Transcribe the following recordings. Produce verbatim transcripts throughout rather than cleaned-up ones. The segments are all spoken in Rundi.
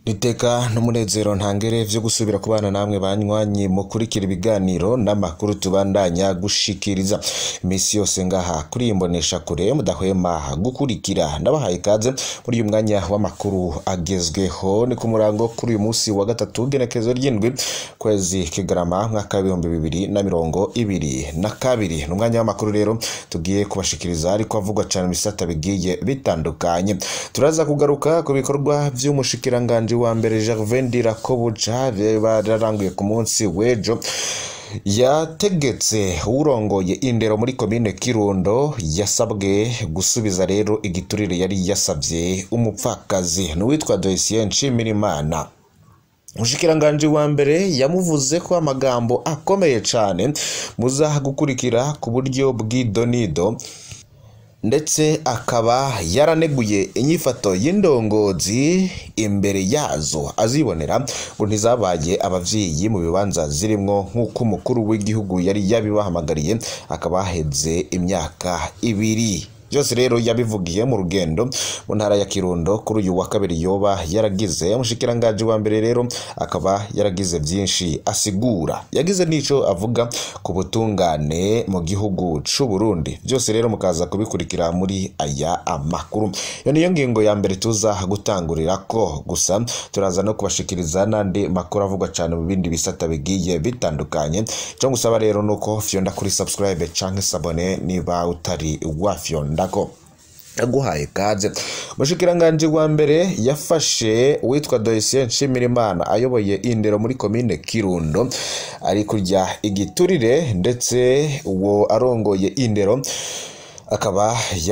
Niteka n'umunezero ntangere vyo gusubira kubana namwe banywanyi mukurikira ibiganiro n'amakuru tubandanya gushikiriza imisi yose ngaha kuri imbonesha kure mudahwema gukurikira. Ndabahaye ikaze muri uyu mwanya w'amakuru agezweho ni ku murango kuri uyu musi wa gatatu genekezo ry'indwi kwezi Kigarama mwaka w'ibihumbi bibiri na mirongo ibiri na kabiri. N'umwanya w'amakuru rero tugiye kubashikiriza ariko avugwa cyane mu bisata bigiye bitandukanye. Turaza kugaruka ku bikorwa vy'umushikiranganje wa mbere Gervais Ndirakobuca bararanguye ku munsi w'ejo yategetse urongoye indero muri komine Kirundo yasabwe gusubiza rero igiturire yari yasavye umupfakazi n'uwitwa Doisien Nshimirimana. Umushikiranganje wa mbere yamuvuze ko amagambo akomeye cyane muza gukurikira ku buryo bw'idonido, ndetse akaba yaraneguye inyifato y'indongozi imbere yazo azibonera ngo ntizabaye abavyeyi mu bibanza zirimwo nk'uko umukuru w'igihugu yari yabibahamagariye akaba heze imyaka ibiri. Byose rero yabivugiye mu rugendo mu ntara ya Kirundo kuri uyu wa kabiri yoba yaragize. Umushikiranganje wa mbere rero akaba yaragize byinshi asigura, yagize nico avuga ku butungane mu gihugu c'u Burundi. Byose rero mukaza kubikurikira muri aya amakuru. Yo niyo ngingo ya mbere tuza gutangurira ko, gusa turaza no kubashikiriza nandi makuru avugwa cyane mu bindi bisata bigiye bitandukanye. Cyo ngusaba rero nuko fyonda kuri subscribe canke sabone niba utari wafyonda ndako aguhaye kaze. Umushikiranganje wa mbere yafashe witwa Doisien Nshimirimana ayoboye indero muri komine Kirundo ari kurya igiturire, ndetse uwo arongoye indero akaba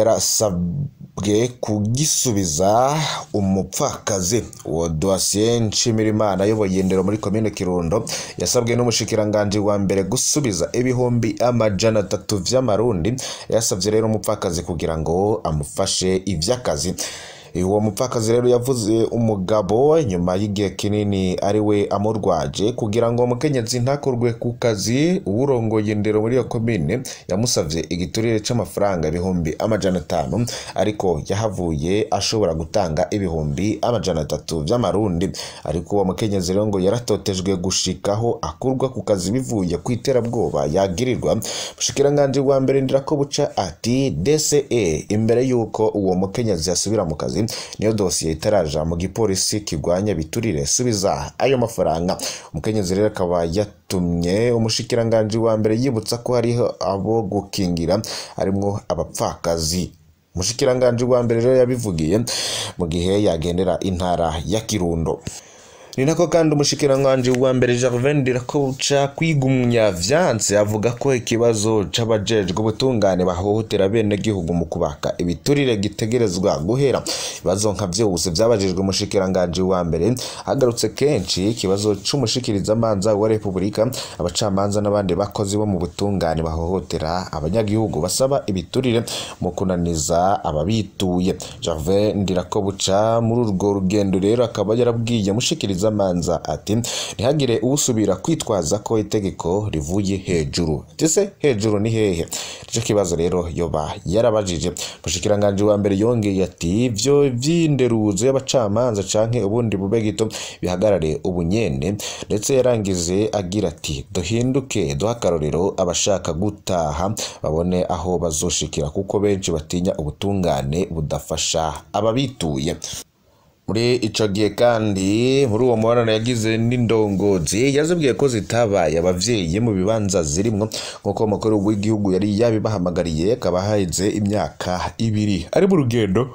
yarasabwe kugisubiza umupfakazi. Uwo Doisien Nshimirimana ayoboye indero muri komine Kirundo yasabwe n'umushikiranganje wa mbere gusubiza ibihumbi amajana atatu vy'amarundi. Yasavye rero umupfakazi kugira ngo amufashe ivy'akazi. Uwo mupfakazi rero yavuze umugabo nyuma y'igihe kinini ari we amurwaje kugira ngo umukenyezi ntakorwe ku kazi. Uwurongoye indero muri iyo komine yamusavye igiturire c'amafaranga ibihumbi amajana atanu, ariko yahavuye ashobora gutanga ibihumbi amajana atatu vy'amarundi. Ariko uwo mukenyezi rero ngo yaratotejwe gushikaho akurwa ku kazi bivuye ku iterabwoba yagirirwa. Mushikiranganje wa mbere Ndirakobuca ati D C E imbere yuko uwo mukenyezi yasubira mu kazi niyo dosiye itaraja mu gipolisi kigwanya biturire, subiza ayo mafaranga. Umukenyezi rero akaba yatumye umushikiranganje wa mbere yibutsa ko hariho abo gukingira harimwo abapfakazi. Umushikiranganje wa mbere rero yabivugiye mu gihe yagendera intara ya Kirundo. Ni nako kandi umushikiranganje wa mbere Gervais Ndirakobuca kwigumya vyanse avuga ko ikibazo c'abajejwe ubutungane bahohotera bene gihugu mu kubaka ibiturire gitegerezwa guhera. Ibibazo nka vyose vyabajejwe umushikiranganje wa mbere agarutse kenshi ikibazo c'umushikiriza manza wa Republika, abacamanza n'abandi bakozi bo mu butungane bahohotera abanyagihugu basaba ibiturire mu kunaniza ababituye. Gervais Ndirakobuca muri urwo rugendo rero akaba yarabwiye mushikiriza manza ati ntihagire ubusubira kwitwaza ko itegeko rivuye hejuru. Tese hejuru ni hehe? Ico kibazo rero yoba yarabajije. Mushikiranganje wa mbere yongeye ati ivyo vy'inderuzo y'abacamanza canke ubundi bube gito bihagarare ubunyene, ndetse yarangize agira ati duhinduke duha akarorero abashaka gutaha babone aho bazoshikira kuko benshi batinya ubutungane budafasha ababituye. Muri ico gihe kandi muri uwo mubonano yagize n'indongozi yazabwiye ko zitabaye abavyeyi mu bibanza zirimwo nk'uko umukuru w'igihugu yari yabibahamagariye. Akaba haheze imyaka ibiri ari mu rugendo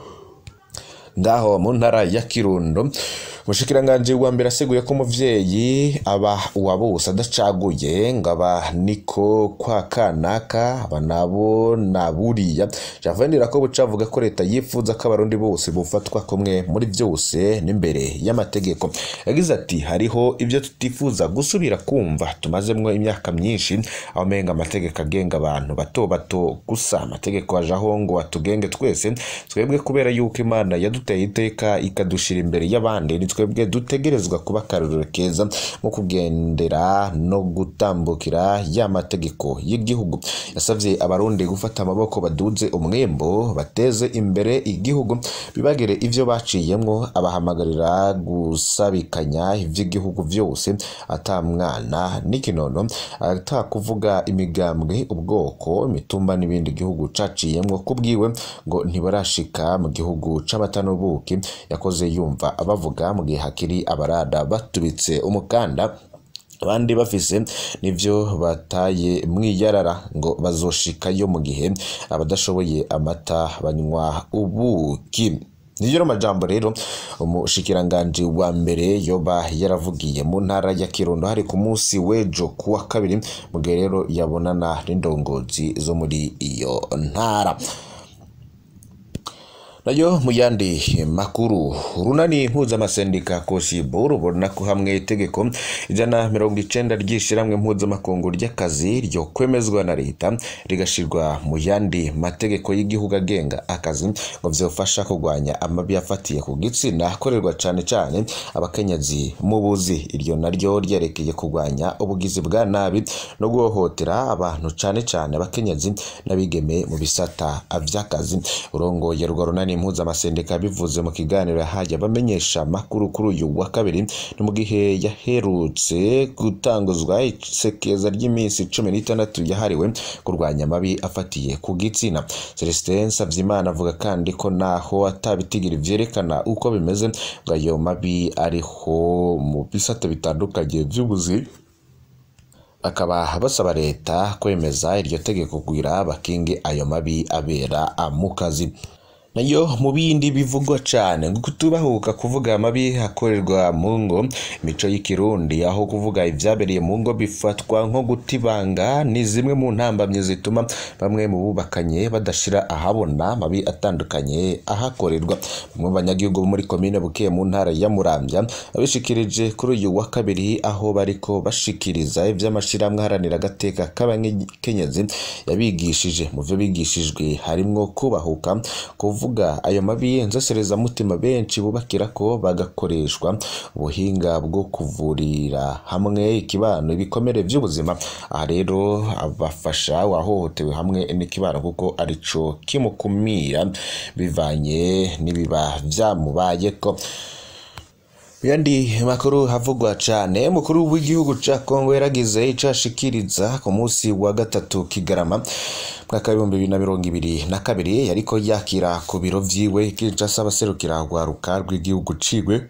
ngaho mu ntara ya Kirundo. Umushikiranganje wa mbere aseguye ko umuvyeyi aba uwa bose adacaguye ngaba niko kwa kanaka banabo naburiya. Gervais Ndirakobuca avuga ko leta yifuza ko abarundi bose bufatwa kumwe muri byose n'imbere y'amategeko. Yagize ati hariho ibyo tutifuza gusubira kumva tumazemwo imyaka myinshi aho menga amategeko agenga abantu bato bato gusa. Amategeko ajaho ngo atugenge twese twebwe kubera yuko Imana yaduteye iteka ikadushira imbere y'abandi, nitwe twebwe dutegerezwa kuba akarorero keza mu kugendera no gutambukira ya mategeko y'igihugu. Yasavye abarundi gufata amaboko baduze umwembo bateze imbere igihugu bibagire ivyo baciyemwo, abahamagarira gusabikanya ivy'igihugu vyose ata mwana n'ikinono, ata kuvuga imigambwe, ubwoko, imitumba n'ibindi gihugu caciyemwo. Kubwiwe ngo ntibarashika mu gihugu c'amata n'ubuki. Yakoze yumva abavuga mu gihe hakiri abarada batubitse umukanda abandi bafise nivyo bataye mwiyarara, ngo bazoshikayo mu gihe abadashoboye amata banywa ubuki. Nijoro majambo rero umushikiranganje wa mbere yoba yaravugiye mu ntara ya Kirundo hari ku munsi wejo kuwa kabiri, mu gihe rero yabonana n'indongozi zo muri iyo ntara. Nayo muyandi makuru, urunani mpuzamasendica Koshibo rubona ko hamwe itegeko ijana mirongo icenda ry'ishiramwe mpuzamakungu ry'akazi ryo kwemezwa na leta rigashirwa mu yandi mategeko y'igihugu agenga akazi ngo vyofasha kugwanya amabi afatiye ku gitsina akorerwa cane cane abakenyezi mu buzi. Iryo naryo ryerekeye kugwanya ubugizi bwa nabi no guhohotera abantu cane cane abakenyezi n'abigeme mu bisata vy'akazi. Urongoye rwa runani mpuzamasendica bivuze mu kiganiro yahaye abamenyesha makuru kuri uyu wa kabiri, ni mu gihe yaherutse gutanguzwa isekeza ry'iminsi cumi n'itandatu yahariwe kurwanya amabi afatiye ku gitsina. Celestin Savyimana avuga kandi ko naho atabitigira vyerekana uko bimeze ngo ayo mabi ariho mu bisata bitandukanye vy'ubuzi, akaba basaba leta kwemeza iryo tegeko kugira bakinge ayo mabi abera mu kazi. Nayo mu bindi bivugwa cane ngo kutubahuka kuvuga amabi hakorerwa mu ngo, imico y'ikirundi aho kuvuga ivyabereye mu ngo bifatwa nko gutibanga, ni zimwe mu ntambamye zituma bamwe mu bubakanye badashira ahabona mabi atandukanye ahakorerwa. Bamwe mu banyagihugu muri komine Bukeye mu ntara ya Muramvya abishikirije kuri uyu wa kabiri aho bariko bashikiriza ivy'amashiramwe haranira agateka k'abakenyezi yabigishije. Mu vyo bigishijwe harimwo kubahuka kuvuga ayo mabi nzasereza mutima benshi bubakira ko bagakoreshwa ubuhinga bwo kuvurira hamwe ikibano ibikomere vy'ubuzima. Aha rero abafasha wahohotewe hamwe n'ikibano kuko arico kimukumira bivanye n'ibiba vyamubayeko. Yandi makuru havugwa cane, mukuru w'igihugu ca Kongo yaragize icashikiriza ku munsi wa gatatu Kigarama mwaka w'ibihumbi bibiri na mirongo ibiri na kabiri, yariko yakira ku biro vyiwe Kinshasa abaserukira rwaruka rw'igihugu ciwe,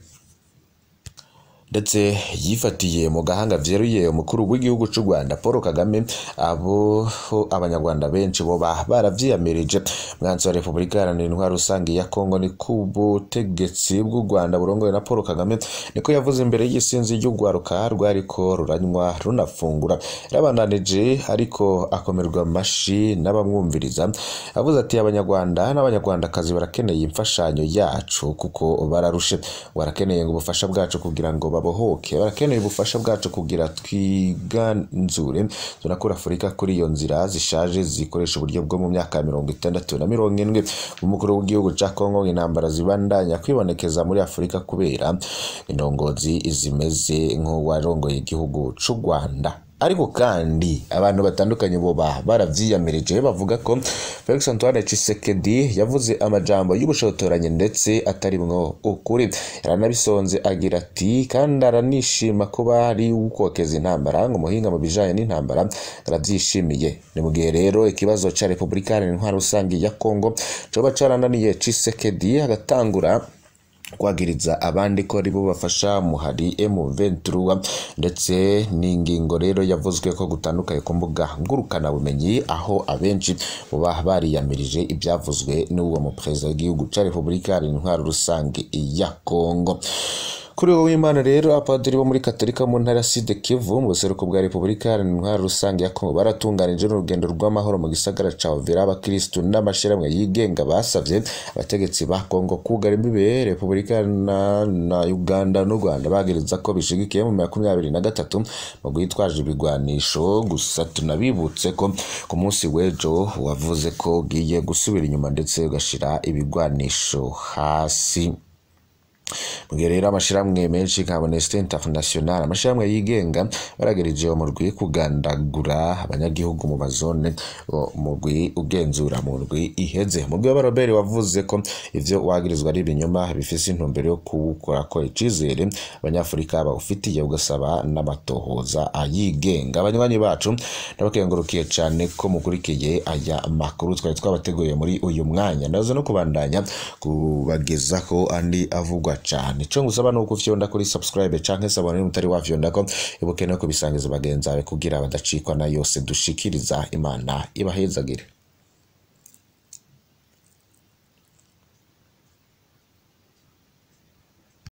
ndetse yifatiye mu gahanga vyeruye umukuru w'igihugu c'u Rwanda Paul Kagame, abo abanyarwanda benshi boba baravyiyamirije. Mwanzi wa Repubulika Iharanira Intwaro Rusange ya Kongo ni kubutegetsi bw'u Rwanda burongoye na Paul Kagame niko yavuze imbere y'isinzi y'urwaruka rwariko ruranywa runafungura. Yabandanije ariko akomerwa amashi n'abamwumviriza, avuze ati abanyarwanda n'abanyarwandakazi barakeneye imfashanyo yacu kuko bararushe, barakeneye ngo ubufasha bwacu kugira ngo babohoke, barakeneye ubufasha bwacu kugira twiganzure tunakura Afurika kuri iyo nzira zishaje zikoresha uburyo bwo mu myaka mirongo itandatu na mirongo indwi. Umukuru w'igihugu ca Kongo intambara zibandanya kwibonekeza muri Afurika kubera indongozi zimeze nk'uwarongoye igihugu c'u Rwanda. Ariko kandi abantu batandukanye boba baravyiyamirije bavuga ko Felix Antoine Tshisekedi yavuze amajambo y'ubushotoranye ndetse atarimwo ukuri. Yaranabisonze agira ati kandi aranishima kuba ari ukokeza intambara ngo muhinga mu bijanye n'intambara aravyishimiye. Ni mu gihe rero ikibazo ca Repubulika Iharanira Intwaro Rusange ya Kongo coba carananiye Tshisekedi agatangura kwagiriza abandi ko ari bo bafasha muhari M vingt-trois, ndetse n'ingingo rero yavuzwe ko gutandukanye ku mbuga ngurukana bumenyi aho abenshi boba bariyamirije ibyavuzwe n'uwo mu president w'igihugu ca Repubulika Iharanira Intwaro Rusange ya Kongo. Kuri uwo w'Imana rero apadiri bo muri Katolika mu ntara Sud Kivu mu buseruko bwa Repubulika Iharanira Intwaro Rusange ya Kongo baratunganije urugendo rw'amahoro mu gisagara ca Uvira. Abakristu n'amashiramwe yigenga basavye abategetsi ba Kongo kugara imbibe Repubulika na, na Uganda n'u Rwanda bagereza ko bishigikiye mu makumyabiri na gatatu mu guhitwaje ibigwanisho. Gusa tunabibutse ko ku munsi wejo wavuze ko giye gusubira inyuma ndetse ugashira ibigwanisho hasi. mugihe rero amashiramwe menshi nka Amnesty International amashiramwe yigenga baragereje umurwi kugandagura abanyagihugu mu bazone umurwi ugenzura mu ndwi iheze mu byo Robert wavuze ko ivyo wagirizwa ari ibinyoma bifise intumbero yo kuwukora ko icizere abanyafurika bawufitiye ugasaba n'amatohoza ayigenga. Abanywanyi bacu ndabakengurukiye cyane ko mukurikiye aya makuru twari twabateguye muri uyu mwanya ndaza no kubandanya kubagezaho andi avugwa cyane. Ico ngusaba nuko ufyonda kuri subscribe canke sabone mutari wafyonda ko ibuke no kubisangiza bagenzi bawe kugira badacikwa na yose dushikiriza. Imana ibahezagire.